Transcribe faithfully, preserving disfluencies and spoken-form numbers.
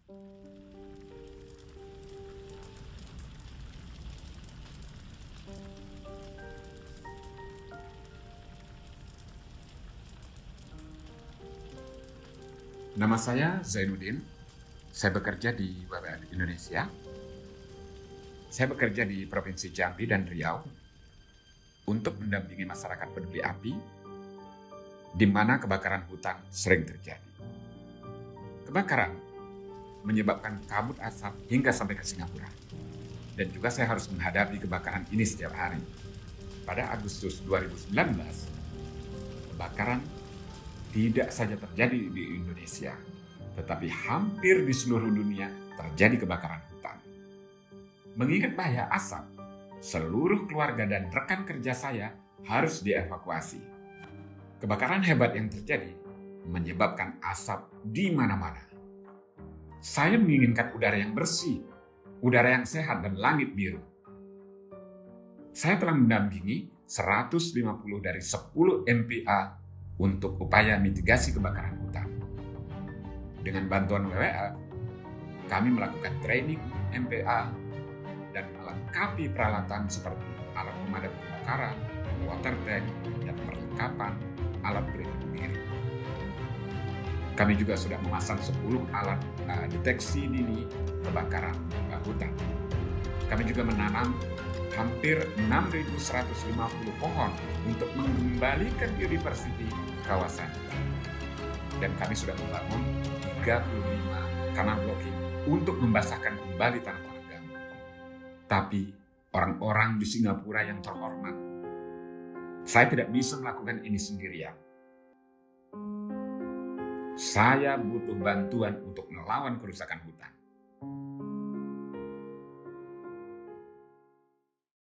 Nama saya Zainuddin. Saya bekerja di W W F Indonesia. Saya bekerja di Provinsi Jambi dan Riau untuk mendampingi masyarakat peduli api di mana kebakaran hutan sering terjadi. Kebakaran menyebabkan kabut asap hingga sampai ke Singapura. Dan juga saya harus menghadapi kebakaran ini setiap hari. Pada Agustus dua ribu sembilan belas, kebakaran tidak saja terjadi di Indonesia, tetapi hampir di seluruh dunia terjadi kebakaran hutan. Mengingat bahaya asap, seluruh keluarga dan rekan kerja saya harus dievakuasi. Kebakaran hebat yang terjadi menyebabkan asap di mana-mana. Saya menginginkan udara yang bersih, udara yang sehat dan langit biru. Saya telah mendampingi seratus lima puluh dari sepuluh M P A untuk upaya mitigasi kebakaran hutan. Dengan bantuan W W F, kami melakukan training M P A dan melengkapi peralatan seperti alat pemadam kebakaran, water tank, dan perlengkapan alat pelindung diri. Kami juga sudah memasang sepuluh alat uh, deteksi dini kebakaran hutan. Kami juga menanam hampir enam ribu seratus lima puluh pohon untuk mengembalikan biodiversity kawasan. Dan kami sudah membangun tiga puluh lima kanal blocking untuk membasahkan kembali tanah-tanah gambut. Tapi orang-orang di Singapura yang terhormat, saya tidak bisa melakukan ini sendirian. Saya butuh bantuan untuk melawan kerusakan hutan.